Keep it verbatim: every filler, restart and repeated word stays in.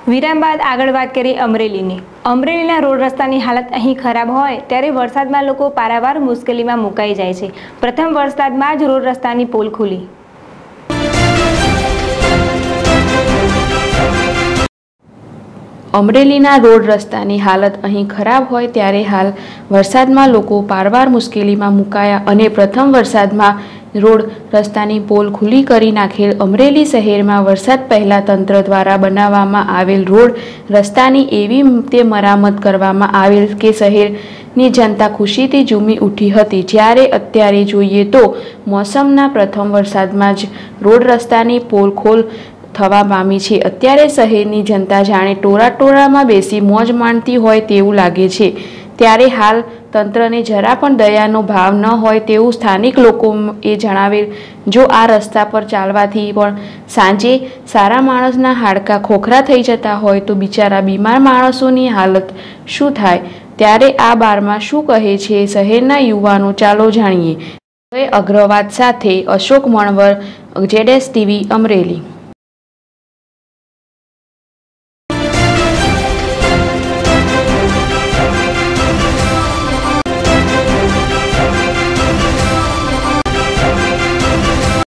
વિરામ બાદ આગળ વાત કરી અમરેલીની. અમરેલીના રોડ રસ્તાની હાલત અહીં ખરાબ હોય ત્યારે વરસાદમાં લોકો પારાવાર મુશ્કેલીમાં મુકાઈ જાય છે. પ્રથમ વરસાદમાં જ રોડ રસ્તાની પોલ ખુલી. અમરેલીના રોડ રસ્તાની હાલત અહીં ખરાબ હોય ત્યારે હાલ વરસાદમાં લોકો પારાવાર મુશ્કેલીમાં મુકાયા અને પ્રથમ વરસાદમાં રોડ રસ્તાની પોલ ખુલ્લી કરી નાખેલ. અમરેલી શહેરમાં વરસાદ પહેલા તંત્ર દ્વારા બનાવવામાં આવેલ રોડ રસ્તાની એવી રીતે મરામત કરવામાં આવેલ કે શહેરની જનતા ખુશીથી ઝૂમી ઉઠી હતી. જ્યારે અત્યારે જોઈએ તો મોસમના પ્રથમ વરસાદમાં જ રોડ રસ્તાની પોલ ખોલ થવા પામી છે. અત્યારે શહેરની જનતા જાણે ટોળા ટોળામાં બેસી મોજ માણતી હોય તેવું લાગે છે. ત્યારે હાલ તંત્રને જરા પણ દયાનો ભાવ ન હોય તેવું સ્થાનિક લોકોએ જણાવેલ. જો આ રસ્તા પર ચાલવાથી પણ સાંજે સારા માણસના હાડકાં ખોખરા થઈ જતા હોય તો બિચારા બીમાર માણસોની હાલત શું થાય? ત્યારે આ બારમાં શું કહે છે શહેરના યુવાનો? ચાલો જાણીએ. અગ્રવાલ સાથે અશોક મણવર, જેડેશ ટીવી, અમરેલી.